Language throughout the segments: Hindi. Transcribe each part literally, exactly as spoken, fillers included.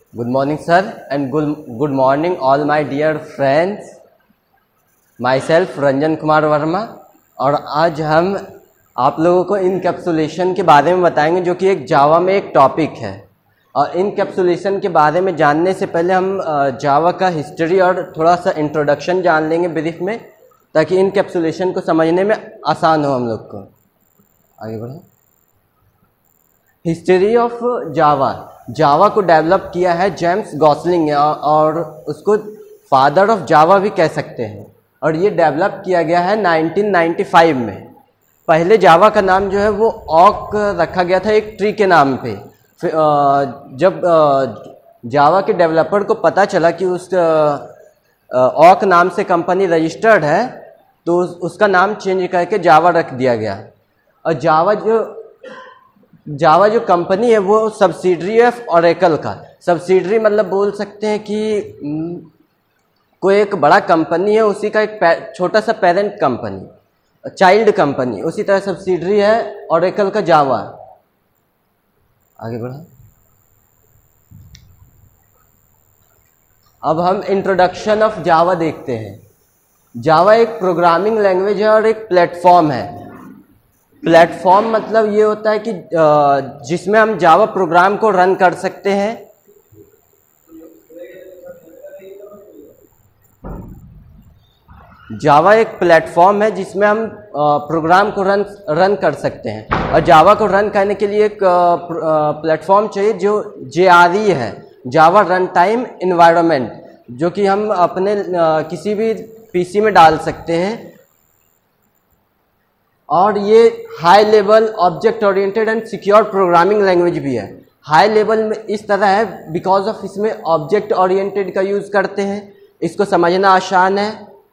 Good morning, sir, and good, good morning, all my dear friends. Myself Ranjan Kumar Verma, और आज हम आप लोगों को इनकैप्सुलेशन के बारे में बताएंगे, जो कि एक जावा में एक टॉपिक है। और इनकैप्सुलेशन के बारे में जानने से पहले हम जावा का हिस्ट्री और थोड़ा सा इंट्रोडक्शन जान लेंगे ब्रीफ में, ताकि इनकैप्सुलेशन को समझने में आसान हो हम लोग को। आगे बढ़े। History of Java. जावा को डेवलप किया है जेम्स गॉसलिंग ने, और उसको फादर ऑफ जावा भी कह सकते हैं। और ये डेवलप किया गया है नाइनटीन नाइंटी फाइव में। पहले जावा का नाम जो है वो ऑक रखा गया था एक ट्री के नाम पे। फिर जब जावा के डेवलपर को पता चला कि उस ऑक नाम से कंपनी रजिस्टर्ड है, तो उसका नाम चेंज करके जावा रख दिया गया। और जावा जो जावा जो कंपनी है वो सब्सिडरी है ओरेकल का। सब्सिडरी मतलब बोल सकते हैं कि कोई एक बड़ा कंपनी है, उसी का एक छोटा सा पेरेंट कंपनी, चाइल्ड कंपनी। उसी तरह सब्सिडरी है ओरेकल का जावा। आगे बढ़ा। अब हम इंट्रोडक्शन ऑफ जावा देखते हैं। जावा एक प्रोग्रामिंग लैंग्वेज है और एक प्लेटफॉर्म है। प्लेटफॉर्म मतलब ये होता है कि जिसमें हम जावा प्रोग्राम को रन कर सकते हैं। जावा एक प्लेटफॉर्म है जिसमें हम प्रोग्राम को रन रन कर सकते हैं। और जावा को रन करने के लिए एक प्लेटफॉर्म चाहिए जो जे आर ई है, जावा रन टाइम इन्वायरमेंट, जो कि हम अपने किसी भी पीसी में डाल सकते हैं। और ये high level object oriented and secure programming language भी है। हाई लेवल में इस तरह है बिकॉज ऑफ इसमें ऑब्जेक्ट ओरिएंटेड का यूज़ करते हैं, इसको समझना आसान है।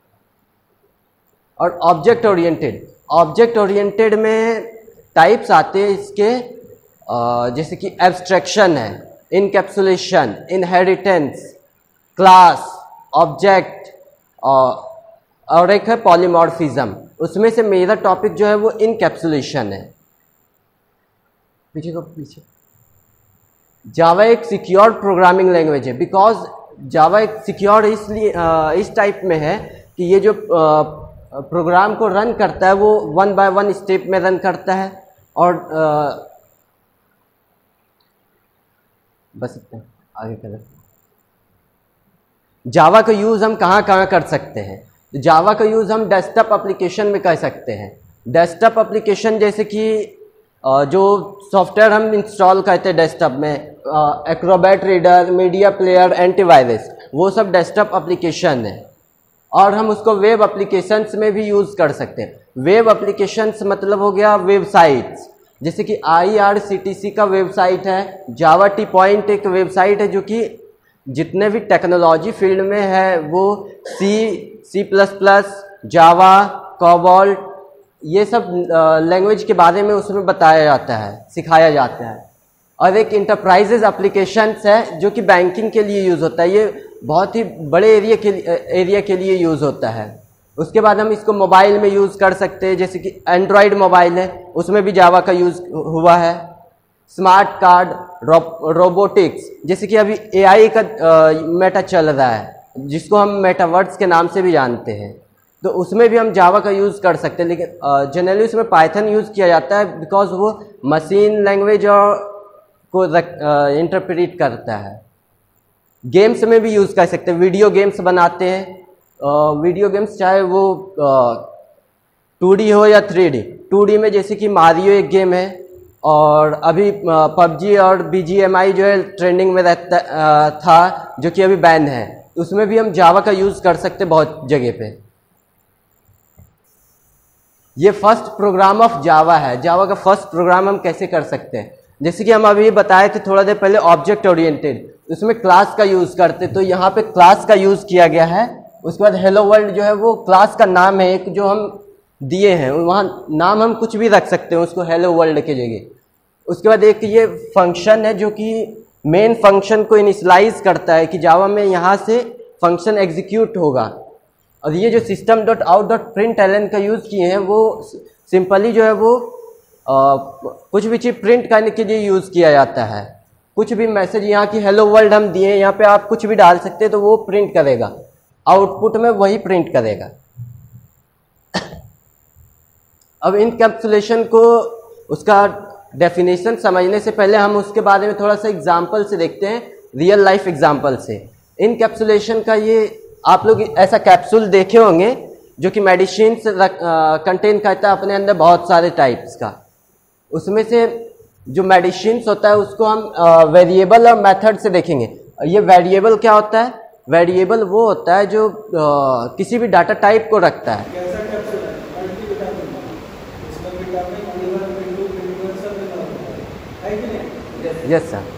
और ऑब्जेक्ट ओरिएंटेड ऑब्जेक्ट ओरिएंटेड में टाइप्स आते हैं इसके, जैसे कि एब्स्ट्रैक्शन है, इनकैप्सुलेशन, इनहेरिटेंस, क्लास, ऑब्जेक्ट, और एक है पॉलीमॉर्फिज्म। उसमें से मेरा टॉपिक जो है वो इनकैप्सुलेशन है। पीछे को पीछे। जावा एक सिक्योर प्रोग्रामिंग लैंग्वेज है बिकॉज जावा एक सिक्योर इसलिए इस टाइप में है कि ये जो प्रोग्राम को रन करता है वो वन बाय वन स्टेप में रन करता है। और आ, बस इतना आगे करें। जावा का यूज़ हम कहाँ कहाँ कर सकते हैं? जावा का यूज़ हम डेस्कटॉप एप्लीकेशन में कर सकते हैं। डेस्कटॉप एप्लीकेशन जैसे कि जो सॉफ्टवेयर हम इंस्टॉल करते हैं डेस्कटॉप में, Acrobat reader, media player, antivirus, वो सब डेस्कटॉप एप्लीकेशन है। और हम उसको वेब एप्लीकेशंस में भी यूज़ कर सकते हैं। वेब एप्लीकेशंस मतलब हो गया वेबसाइट्स, जैसे कि I R C T C का वेबसाइट है, जावा टी पॉइंट एक वेबसाइट है जो कि जितने भी टेक्नोलॉजी फील्ड में है वो C C plus plus, Java, cobalt, ये सब लैंग्वेज के बारे में उसमें बताया जाता है, सिखाया जाता है। और एक इंटरप्राइजेज एप्लीकेशंस है जो कि बैंकिंग के लिए यूज़ होता है। ये बहुत ही बड़े एरिया के एरिया के लिए यूज़ होता है। उसके बाद हम इसको मोबाइल में यूज़ कर सकते हैं, जैसे कि एंड्रॉयड मोबाइल है, उसमें भी जावा का यूज़ हुआ है। स्मार्ट कार्ड, रो, रोबोटिक्स, जैसे कि अभी ए आई का मेटा चल रहा है, जिसको हम मेटावर्स के नाम से भी जानते हैं, तो उसमें भी हम जावा का यूज़ कर सकते हैं। लेकिन जनरली उसमें पाइथन यूज़ किया जाता है बिकॉज वो मशीन लैंग्वेज और को इंटरप्रेट करता है। गेम्स में भी यूज़ कर सकते हैं, वीडियो गेम्स बनाते हैं। वीडियो गेम्स चाहे वो टू डी हो या थ्री डी। टू डी में जैसे कि मारियो एक गेम है, और अभी पबजी और बी जी एम आई जो है ट्रेंडिंग में रहता था, जो कि अभी बैन है, उसमें भी हम जावा का यूज़ कर सकते हैं बहुत जगह पे। ये फर्स्ट प्रोग्राम ऑफ जावा है। जावा का फर्स्ट प्रोग्राम हम कैसे कर सकते हैं? जैसे कि हम अभी बताए थे थोड़ा देर पहले, ऑब्जेक्ट ओरिएंटेड, उसमें क्लास का यूज़ करते, तो यहाँ पे क्लास का यूज़ किया गया है। उसके बाद हेलो वर्ल्ड जो है वो क्लास का नाम है एक, जो हम दिए हैं, वहाँ नाम हम कुछ भी रख सकते हैं उसको हेलो वर्ल्ड के जगह। उसके बाद एक ये फंक्शन है जो कि मेन फंक्शन को इनिशियलाइज करता है कि जावा में यहाँ से फंक्शन एग्जीक्यूट होगा। और ये जो system dot out dot println का यूज़ किए हैं वो सिंपली जो है वो आ, कुछ भी चीज़ प्रिंट करने के लिए यूज़ किया जाता है। कुछ भी मैसेज यहाँ की हेलो वर्ल्ड हम दिए, यहाँ पे आप कुछ भी डाल सकते हैं तो वो प्रिंट करेगा, आउटपुट में वही प्रिंट करेगा। अब इनकैप्सुलेशन को उसका डेफिनेशन समझने से पहले हम उसके बारे में थोड़ा सा एग्जाम्पल से देखते हैं, रियल लाइफ एग्जाम्पल से। इनकैप्सुलेशन का ये आप लोग ऐसा कैप्सूल देखे होंगे जो कि मेडिसिन कंटेन करता है अपने अंदर बहुत सारे टाइप्स का। उसमें से जो मेडिसिन होता है उसको हम वेरिएबल और मेथड से देखेंगे। ये वेरिएबल क्या होता है? वेरिएबल वो होता है जो आ, किसी भी डाटा टाइप को रखता है। Yes sir.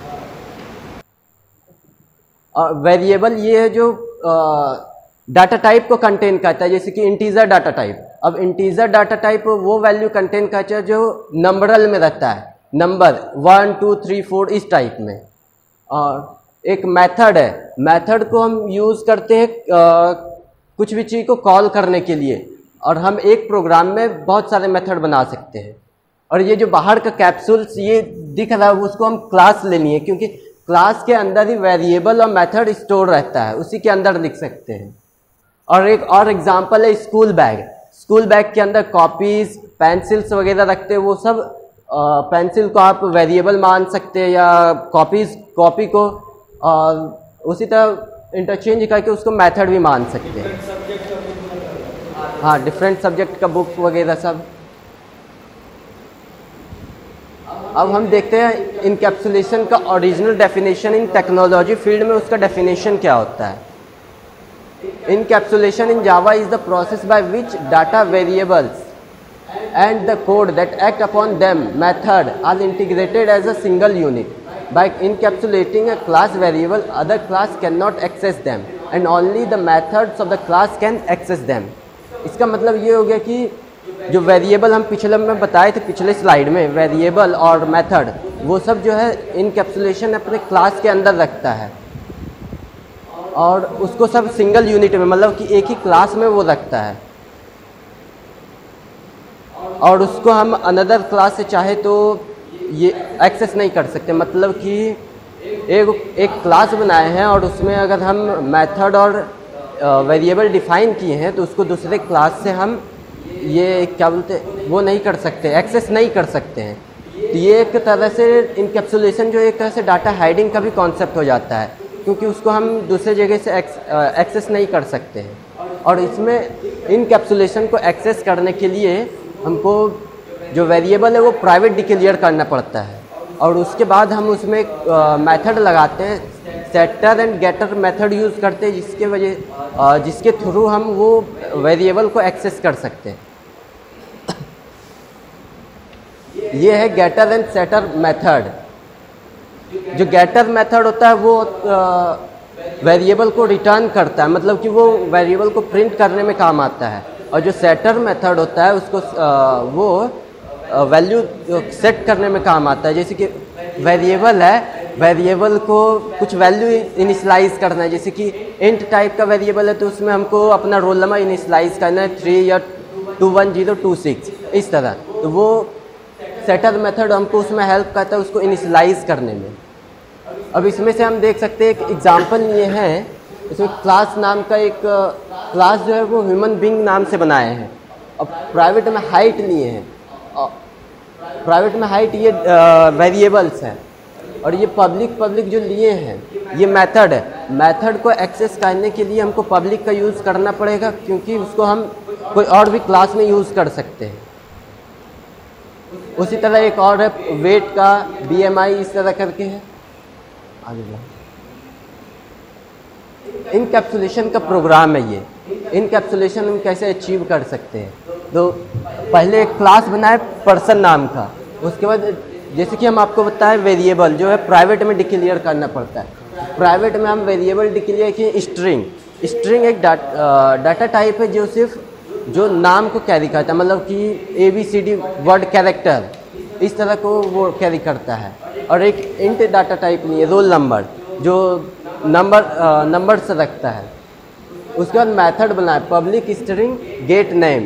वेरिएबल ये है जो डाटा टाइप को कंटेन करता है, जैसे कि इंटीजर डाटा टाइप। अब इंटीजर डाटा टाइप वो वैल्यू कंटेन करता है जो नंबरल में रहता है, number one two three four इस टाइप में। और एक मेथड है, मेथड को हम यूज़ करते हैं आ, कुछ भी चीज़ को कॉल करने के लिए, और हम एक प्रोग्राम में बहुत सारे मेथड बना सकते हैं। और ये जो बाहर का कैप्सूल्स ये दिख रहा है उसको हम क्लास लेनी है, क्योंकि क्लास के अंदर ही वेरिएबल और मेथड स्टोर रहता है, उसी के अंदर लिख सकते हैं। और एक और एग्जांपल है स्कूल बैग। स्कूल बैग के अंदर कॉपीज पेंसिल्स वगैरह रखते हैं, वो सब पेंसिल को आप वेरिएबल मान सकते हैं या कॉपीज कॉपी को और उसी तरह इंटरचेंज करके उसको मेथड भी मान सकते हैं। हाँ, डिफरेंट सब्जेक्ट का बुक वगैरह सब। अब हम देखते हैं इनकैप्सुलेशन का original definition in technology field में, उसका डेफिनेशन क्या होता है। Encapsulation in Java is the process by which data variables and the code that act upon them method are integrated as a single unit. By encapsulating a class variable, other class cannot access them and only the methods of the class can access them. इसका मतलब ये हो गया कि जो वेरिएबल हम पिछले में बताए थे, पिछले स्लाइड में वेरिएबल और मेथड, वो सब जो है इनकैप्सुलेशन अपने क्लास के अंदर रखता है और उसको सब सिंगल यूनिट में, मतलब कि एक ही क्लास में वो रखता है। और उसको हम अनदर क्लास से चाहे तो ये एक्सेस नहीं कर सकते। मतलब कि एक एक क्लास बनाए हैं और उसमें अगर हम मेथड और वेरिएबल डिफाइन किए हैं तो उसको दूसरे क्लास से हम ये क्या बोलते वो नहीं कर सकते, एक्सेस नहीं कर सकते हैं। तो ये एक तरह से इनकैप्सुलेशन जो एक तरह से डाटा हाइडिंग का भी कॉन्सेप्ट हो जाता है, क्योंकि उसको हम दूसरे जगह से एक्सेस नहीं कर सकते हैं। और इसमें इनकैप्सुलेशन को एक्सेस करने के लिए हमको जो वेरिएबल है वो प्राइवेट डिक्लेयर करना पड़ता है, और उसके बाद हम उसमें मेथड लगाते हैं, setter and getter method use करते हैं, जिसके वजह जिसके थ्रू हम वो वेरिएबल को एक्सेस कर सकते हैं। ये है गेटर एंड सेटर मेथड। जो गेटर मेथड होता है वो वेरिएबल को रिटर्न करता है, मतलब कि वो वेरिएबल को प्रिंट करने में काम आता है। और जो सेटर मेथड होता है उसको आ, वो वैल्यू सेट करने में काम आता है। जैसे कि वेरिएबल है, वेरिएबल को कुछ वैल्यू इनिशलाइज करना है, जैसे कि इंट टाइप का वेरिएबल है तो उसमें हमको अपना रोल नंबर इनिशलाइज करना है, थ्री या two one zero two six इस तरह। तो वो सेटर मेथड हमको उसमें हेल्प करता है उसको इनिशलाइज करने में। अब इसमें से हम देख सकते हैं एक एग्जांपल ये है, इसमें क्लास नाम का एक क्लास जो है वो ह्यूमन बीइंग नाम से बनाए हैं और प्राइवेट में हाइट लिए हैं। प्राइवेट में हाइट ये वेरिएबल्स हैं और ये पब्लिक पब्लिक जो लिए हैं ये मेथड है। मेथड को एक्सेस करने के लिए हमको पब्लिक का यूज़ करना पड़ेगा, क्योंकि उसको हम कोई और भी क्लास में यूज़ कर सकते हैं। उसी तरह एक और है वेट का, बी एम आई इस तरह करके है। आगे इनकैप्सुलेशन का प्रोग्राम है ये। इनकैप्सुलेशन हम कैसे अचीव कर सकते हैं, तो पहले एक क्लास बनाए पर्सन नाम का, उसके बाद जैसे कि हम आपको बताएं वेरिएबल जो है प्राइवेट में डिक्लेयर करना पड़ता है। प्राइवेट में हम वेरिएबल डिक्लेयर किए स्ट्रिंग। स्ट्रिंग एक डाटा डाटा टाइप है जो सिर्फ जो नाम को कैरी करता है, मतलब कि A B C D word character इस तरह को वो कैरी करता है। और एक इंट डाटा टाइप नहीं है, रोल नंबर जो नंबर नंबर से रखता है। उसके बाद मेथड बनाए public string get name,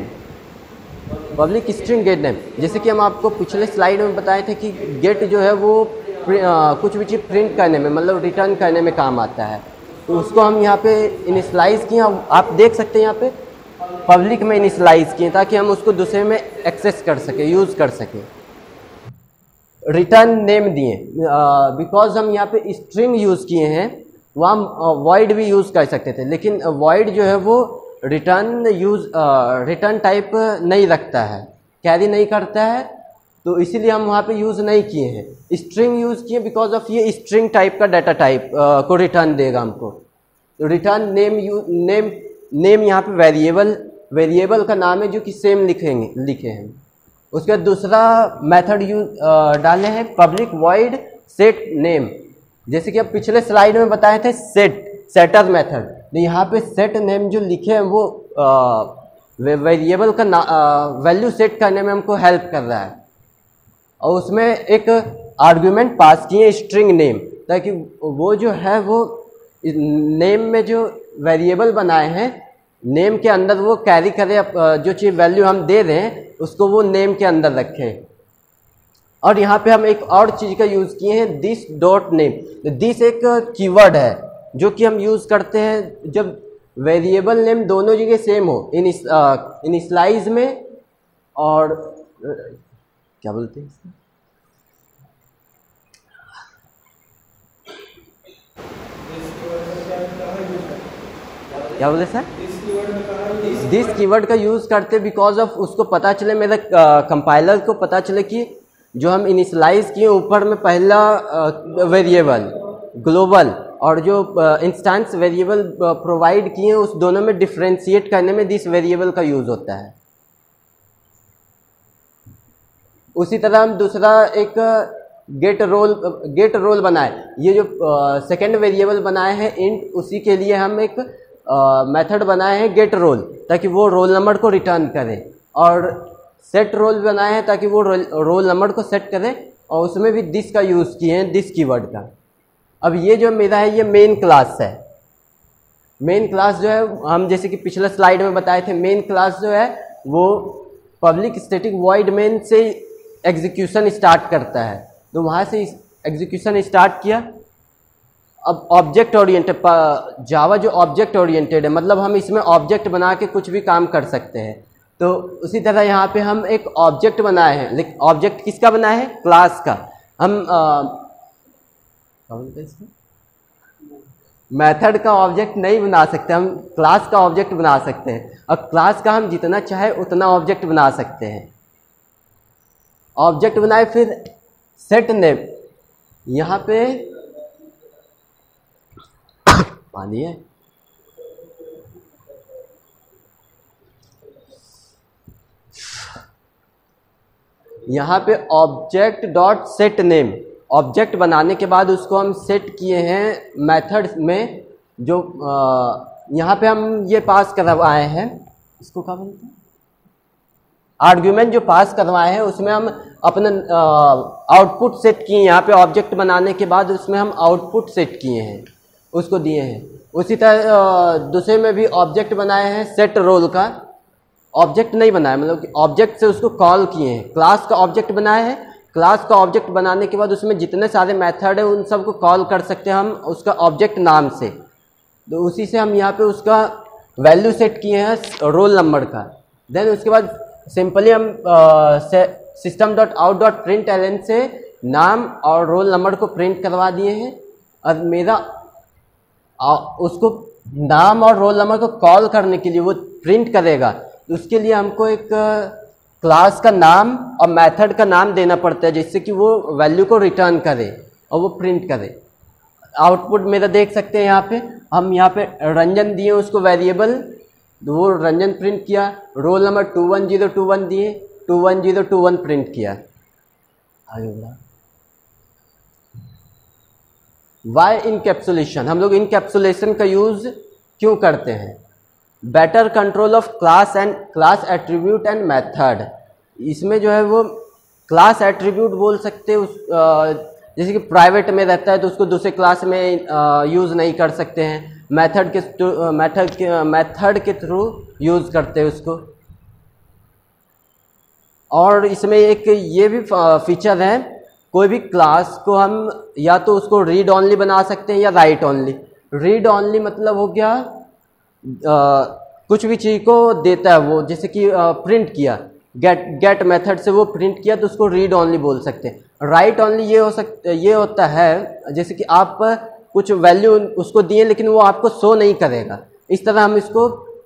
public string get name. जैसे कि हम आपको पिछले स्लाइड में बताए थे कि गेट जो है वो कुछ भी चीज़ प्रिंट करने में, मतलब रिटर्न करने में काम आता है। तो उसको हम यहाँ पे इनिशलाइज़ किए, आप देख सकते हैं यहाँ पे पब्लिक में इनिशलाइज़ किए ताकि हम उसको दूसरे में एक्सेस कर सकें, यूज़ कर सकें। रिटर्न नेम दिए, बिकॉज हम यहाँ पे स्ट्रिंग यूज़ किए हैं, वहाँ हम वॉइड भी यूज़ कर सकते थे, लेकिन वॉइड जो है वो रिटर्न यूज़ रिटर्न टाइप नहीं रखता है, कैरी नहीं करता है, तो इसीलिए हम वहाँ पे यूज़ नहीं किए हैं। स्ट्रिंग यूज़ किए बिकॉज ऑफ ये स्ट्रिंग टाइप का डाटा टाइप को रिटर्न देगा हमको। तो return name you name name यहाँ पे वेरिएबल वेरिएबल का नाम है जो कि सेम लिखेंगे लिखे हैं। उसके बाद दूसरा मेथड यूज डाले हैं पब्लिक वॉइड सेट नेम, जैसे कि अब पिछले स्लाइड में बताए थे सेट सेटर मेथड, तो यहाँ पे सेट नेम जो लिखे हैं वो वेरिएबल का वैल्यू सेट करने में हमको हेल्प कर रहा है। और उसमें एक आर्गुमेंट पास किए स्ट्रिंग नेम, ताकि वो जो है वो नेम में जो वेरिएबल बनाए हैं नेम के अंदर वो कैरी करे, जो चीज़ वैल्यू हम दे रहे हैं उसको वो नेम के अंदर रखें। और यहाँ पे हम एक और चीज़ का यूज़ किए हैं दिस डॉट नेम। दिस एक कीवर्ड है जो कि हम यूज़ करते हैं जब वेरिएबल नेम दोनों जगह सेम हो, इनिशलाइज में और क्या बोलते हैं इसमें, क्या बोले सर, दिस कीवर्ड का यूज़ करते बिकॉज ऑफ उसको पता चले, मेरे कंपाइलर को पता चले कि जो हम इनिशलाइज किए ऊपर में पहला वेरिएबल ग्लोबल और जो इंस्टेंस वेरिएबल प्रोवाइड किए उस दोनों में डिफ्रेंशिएट करने में दिस वेरिएबल का यूज़ होता है। उसी तरह हम दूसरा एक गेट रोल गेट रोल बनाए, ये जो सेकेंड वेरिएबल बनाए हैं इंट, उसी के लिए हम एक मेथड बनाए हैं गेट रोल ताकि वो रोल नंबर को रिटर्न करें, और सेट रोल बनाए हैं ताकि वो रोल, रोल नंबर को सेट करें, और उसमें भी दिस का यूज़ किए हैं, दिस कीवर्ड का। अब ये जो मेरा है ये मेन क्लास है। मेन क्लास जो है हम जैसे कि पिछले स्लाइड में बताए थे, मेन क्लास जो है वो पब्लिक स्टैटिक वॉइड मेन से एग्जीक्यूशन स्टार्ट करता है, तो वहाँ से एग्जीक्यूशन स्टार्ट किया। अब ऑब्जेक्ट ओरिएंटेड, जावा जो ऑब्जेक्ट ओरिएंटेड है, मतलब हम इसमें ऑब्जेक्ट बना के कुछ भी काम कर सकते हैं। तो उसी तरह यहाँ पे हम एक ऑब्जेक्ट बनाए हैं, लेकिन ऑब्जेक्ट किसका बनाया है, क्लास का। हम क्या बोलते हैं इसको, मेथड का ऑब्जेक्ट नहीं बना सकते, हम क्लास का ऑब्जेक्ट बना सकते हैं, और क्लास का हम जितना चाहे उतना ऑब्जेक्ट बना सकते हैं। ऑब्जेक्ट बनाए, फिर सेट नेम, यहाँ पे पानी है, यहाँ पे object dot set name, object बनाने के बाद उसको हम सेट किए हैं मेथड में, जो यहाँ पे हम ये पास करवाए हैं, इसको क्या बोलते हैं, आर्ग्यूमेंट जो पास करवाए हैं उसमें हम अपना आउटपुट सेट किए। यहाँ पे ऑब्जेक्ट बनाने के बाद उसमें हम आउटपुट सेट किए हैं, उसको दिए हैं। उसी तरह दूसरे में भी ऑब्जेक्ट बनाए हैं सेट रोल का, ऑब्जेक्ट नहीं बनाया, मतलब कि ऑब्जेक्ट से उसको कॉल किए हैं। क्लास का ऑब्जेक्ट बनाया है, क्लास का ऑब्जेक्ट बनाने के बाद उसमें जितने सारे मेथड है उन सबको कॉल कर सकते हैं हम उसका ऑब्जेक्ट नाम से। तो उसी से हम यहाँ पे उसका वैल्यू सेट किए हैं रोल नंबर का। देन उसके बाद सिंपली हम system dot out dot println से नाम और रोल नंबर को प्रिंट करवा दिए हैं, और मेरा आ, उसको नाम और रोल नंबर को कॉल करने के लिए वो प्रिंट करेगा, तो उसके लिए हमको एक क्लास का नाम और मेथड का नाम देना पड़ता है, जिससे कि वो वैल्यू को रिटर्न करे और वो प्रिंट करे। आउटपुट मेरा देख सकते हैं, यहाँ पे हम यहाँ पे रंजन दिए उसको वेरिएबल, तो वो रंजन प्रिंट किया। Roll number two one zero two one दिए, two one zero two one print किया। आगे बोला वाई इनकैप्सुलेशन, हम लोग इनकैप्सुलेशन का यूज़ क्यों करते हैं, better control of class and class attribute and method. इसमें जो है वो क्लास एट्रीब्यूट बोल सकते हैं, उस जैसे कि प्राइवेट में रहता है तो उसको दूसरे क्लास में यूज़ नहीं कर सकते हैं, मेथड के मेथड के मेथड के थ्रू यूज़ करते हैं उसको। और इसमें एक ये भी फीचर है कोई भी क्लास को हम या तो उसको रीड ऑनली बना सकते हैं या राइट ऑनली। रीड ऑनली मतलब हो गया आ, कुछ भी चीज़ को देता है वो, जैसे कि प्रिंट किया, गेट गेट मेथड से वो प्रिंट किया तो उसको रीड ऑनली बोल सकते हैं। राइट ऑनली ये हो सकता ये होता है जैसे कि आप कुछ वैल्यू उसको दिए लेकिन वो आपको शो नहीं करेगा, इस तरह हम इसको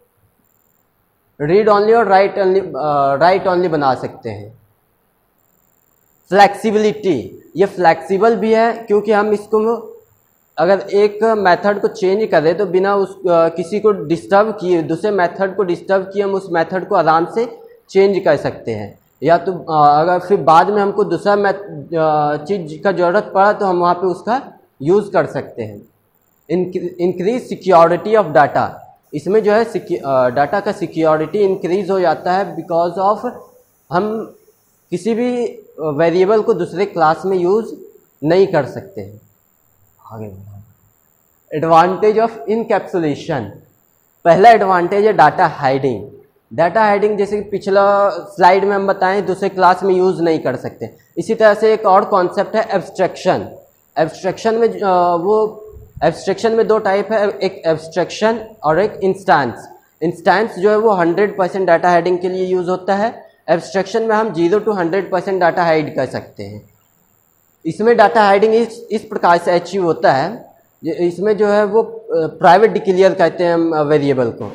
रीड ऑनली और राइट ऑनली राइट ऑनली बना सकते हैं। फ्लैक्सिबिलिटी, ये फ्लैक्सिबल भी है क्योंकि हम इसको अगर एक मेथड को चेंज करें तो बिना उस आ, किसी को डिस्टर्ब किए, दूसरे मेथड को डिस्टर्ब किए हम उस मेथड को आराम से चेंज कर सकते हैं। या तो आ, अगर फिर बाद में हमको दूसरा चीज़ का ज़रूरत पड़ा तो हम वहाँ पे उसका यूज़ कर सकते हैं। इंक्रीज सिक्योरिटी ऑफ डाटा, इसमें जो है डाटा का सिक्योरिटी इंक्रीज हो जाता है बिकॉज ऑफ हम किसी भी वेरिएबल को दूसरे क्लास में यूज़ नहीं कर सकते हैं। आगे एडवांटेज ऑफ इनकैप्सुलेशन, पहला एडवांटेज है डाटा हाइडिंग। डाटा हाइडिंग जैसे कि पिछला स्लाइड में हम बताएं दूसरे क्लास में यूज़ नहीं कर सकते। इसी तरह से एक और कॉन्सेप्ट है एब्स्ट्रैक्शन। एब्स्ट्रैक्शन में वो एब्स्ट्रैक्शन में दो टाइप है, एक एब्स्ट्रैक्शन और एक इंस्टेंस। इंस्टेंस जो है वो हंड्रेड परसेंट डाटा हाइडिंग के लिए यूज़ होता है। एब्स्ट्रैक्शन में हम zero to hundred percent data hide कर सकते हैं। इसमें डाटा हाइडिंग इस इस प्रकार से अचीव होता है, इसमें जो है वो प्राइवेट डिक्लेयर कहते हैं हम वेरिएबल को।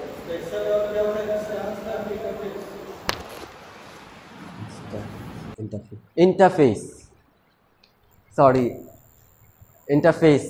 इंटरफेस सॉरी इंटरफेस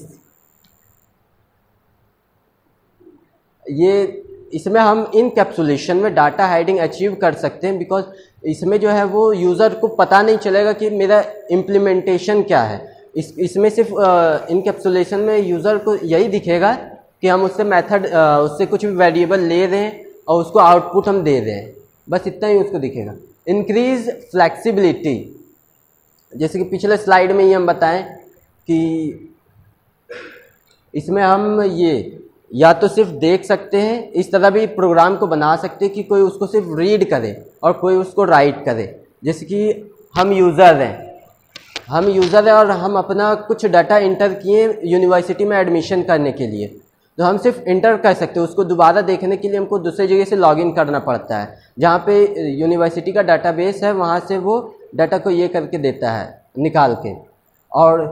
ये इसमें हम इनकैप्सुलेशन में डाटा हाइडिंग अचीव कर सकते हैं बिकॉज इसमें जो है वो यूज़र को पता नहीं चलेगा कि मेरा इम्प्लीमेंटेशन क्या है। इस इसमें सिर्फ इनकैप्सुलेशन में यूज़र को यही दिखेगा कि हम उससे मेथड उससे कुछ भी वेरिएबल ले रहे हैं और उसको आउटपुट हम दे रहे हैं, बस इतना ही उसको दिखेगा। इंक्रीज फ्लैक्सिबिलिटी, जैसे कि पिछले स्लाइड में ही हम बताएं कि इसमें हम ये या तो सिर्फ देख सकते हैं, इस तरह भी प्रोग्राम को बना सकते हैं कि कोई उसको सिर्फ रीड करे और कोई उसको राइट करे। जैसे कि हम यूज़र हैं हम यूज़र हैं और हम अपना कुछ डाटा इंटर किए यूनिवर्सिटी में एडमिशन करने के लिए, तो हम सिर्फ इंटर कर सकते हैं। उसको दोबारा देखने के लिए हमको दूसरी जगह से लॉगिन करना पड़ता है, जहाँ पे यूनिवर्सिटी का डाटाबेस है वहाँ से वो डाटा को ये करके देता है निकाल के। और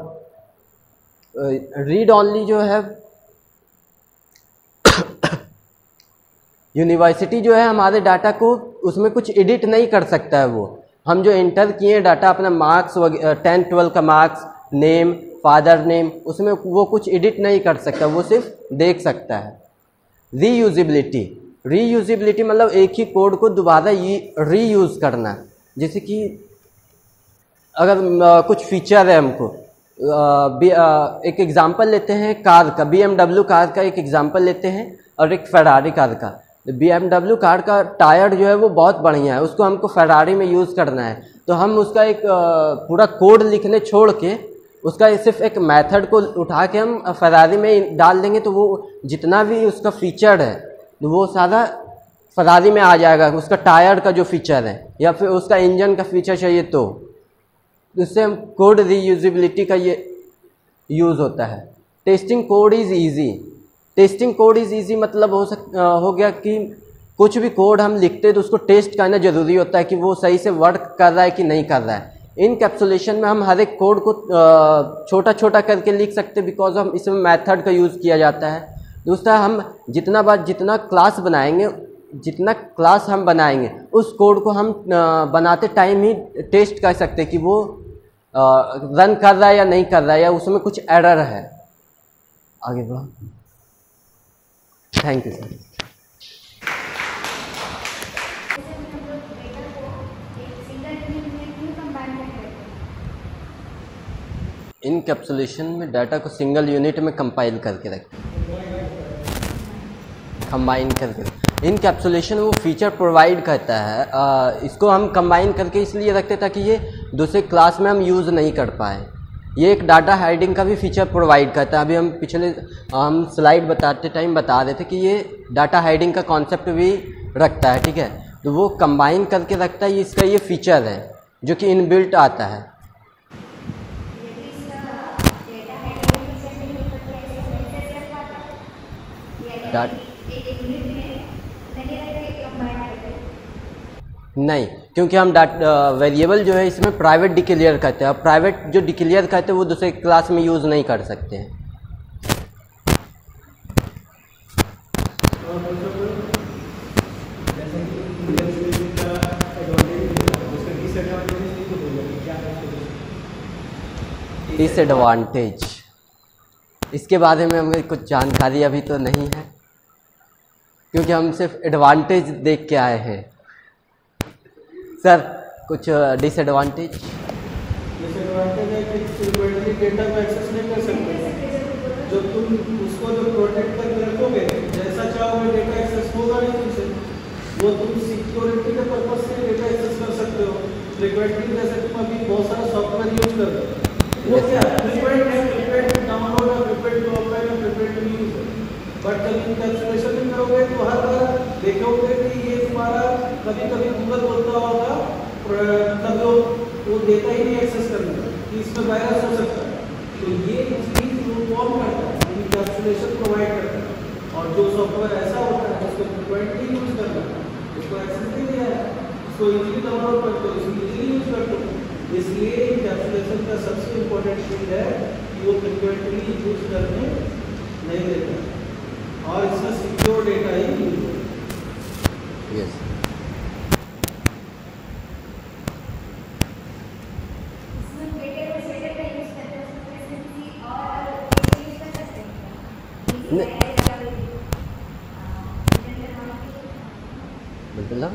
रीड ऑनली जो है यूनिवर्सिटी जो है हमारे डाटा को उसमें कुछ एडिट नहीं कर सकता है। वो हम जो इंटर किए डाटा अपना मार्क्स टेंथ ट्वेल्व का मार्क्स, नेम, फादर नेम, उसमें वो कुछ एडिट नहीं कर सकता, वो सिर्फ देख सकता है। रीयूजिबिलिटी, रीयूजिबिलिटी मतलब एक ही कोड को दोबारा रीयूज़ करना। जैसे कि अगर कुछ फीचर है हमको, एक एग्जांपल लेते हैं कार का, बी एम डब्ल्यू कार का एक एग्जांपल लेते हैं और एक फेरारी कार का। बी एम डब्ल्यू कार का टायर जो है वो बहुत बढ़िया है, उसको हमको फेरारी में यूज़ करना है, तो हम उसका एक पूरा कोड लिखने छोड़ के उसका सिर्फ एक मेथड को उठा के हम फेरारी में डाल देंगे तो वो जितना भी उसका फीचर है वो सारा फेरारी में आ जाएगा। उसका टायर का जो फीचर है या फिर उसका इंजन का फीचर चाहिए तो उससे हम कोड रीयूजिबिलिटी का ये यूज़ होता है। Testing code is easy, testing code is easy मतलब हो सक हो गया कि कुछ भी कोड हम लिखते हैं तो उसको टेस्ट करना ज़रूरी होता है कि वो सही से वर्क कर रहा है कि नहीं कर रहा है। इनकैप्सुलेशन में हम हर एक कोड को छोटा छोटा करके लिख सकते हैं बिकॉज हम इसमें मेथड का यूज़ किया जाता है। दूसरा, हम जितना बार जितना क्लास बनाएंगे जितना क्लास हम बनाएंगे उस कोड को हम बनाते टाइम ही टेस्ट कर सकते हैं कि वो रन कर रहा है या नहीं कर रहा है या उसमें कुछ एरर है। आगे बढ़ो। Thank you sir. इनकैप्सुलेशन में डाटा को सिंगल यूनिट में कंपाइल करके रखते हैं, कंबाइन करके। इनकैप्सुलेशन वो फीचर प्रोवाइड करता है, आ, इसको हम कंबाइन करके इसलिए रखते ताकि ये दूसरे क्लास में हम यूज़ नहीं कर पाए। ये एक डाटा हाइडिंग का भी फीचर प्रोवाइड करता है। अभी हम पिछले हम स्लाइड बताते टाइम बता रहे थे कि ये डाटा हाइडिंग का कॉन्सेप्ट भी रखता है, ठीक है। तो वो कंबाइन करके रखता है, इसका ये फीचर है जो कि इनबिल्ट आता है। डाट नहीं, क्योंकि हम डाट वेरिएबल जो है इसमें प्राइवेट डिक्लेयर करते हैं, और प्राइवेट जो डिक्लेयर करते हैं वो दूसरे क्लास में यूज़ नहीं कर सकते हैं। डिसएडवांटेज, इसके बारे में हमें कुछ जानकारी अभी तो नहीं है, क्योंकि हम सिर्फ एडवांटेज देख के आए हैं। सर कुछ डिसएडवांटेज? डिसएडवांटेज है कि सिक्योरिटी डेटा को एक्सेस नहीं कर सकते। जो तुम उसको जो प्रोटेक्ट करके रखोगे, जैसा चाहोगे डेटा एक्सेस होगा नहीं तुमसे। वो तुम सिक्योरिटी के पर्पज से डेटा एक्सेस कर सकते हो। फ्रीक्वेंटली जैसे तुम अभी बहुत सारा सॉफ्टवेयर यूज कर रहे हो, वो क्या फ्रीक्वेंट है, फ्रीक्वेंट डाउनलोड है, फ्रीक्वेंट ऑफलाइन है, फ्रीक्वेंट यूज है। बट जब इनकैप्सुलेशन में करोगे तो हर बार देखोगे कि ये तुम्हारा कभी कभी गूगल बोलता होगा तब लोग वो डेटा ही नहीं एक्सेस करना कि इसमें वायरस हो सकता है। तो ये चीज़ वो कौन करता है? इनकैप्सुलेशन प्रोवाइड करता है। और जो सॉफ्टवेयर ऐसा होता है जिसको फ्रीक्वेंटली यूज करना है, उसको एक्सेस नहीं दिया है, उसको इजीली डाउनलोड करते हो, इसको इजीली यूज करते हो। इसलिए इनकैप्सुलेशन का सबसे इम्पोर्टेंट चीज़ है कि वो फ्रीक्वेंटली यूज करने नहीं देता और इसका सिक्योर डेटा ही यूज होता है। यस। मतलब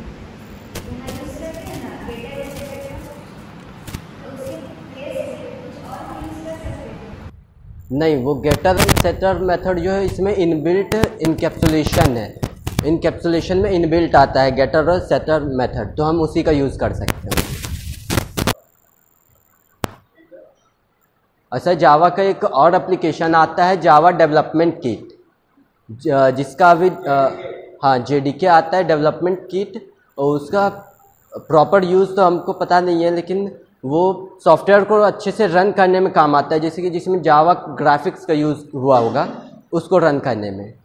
नहीं, वो गेटर एंड सेटर मेथड जो है इसमें इनबिल्ट इनकैप्सुलेशन है। इनकैप्सुलेशन में इनबिल्ट आता है गेटर और सेटर मेथड, तो हम उसी का यूज़ कर सकते हैं। अच्छा, जावा का एक और एप्लीकेशन आता है जावा डेवलपमेंट किट, जिसका अभी हाँ जेडीके आता है डेवलपमेंट किट, और उसका प्रॉपर यूज़ तो हमको पता नहीं है, लेकिन वो सॉफ्टवेयर को अच्छे से रन करने में काम आता है, जैसे कि जिसमें जावा ग्राफिक्स का यूज़ हुआ होगा उसको रन करने में।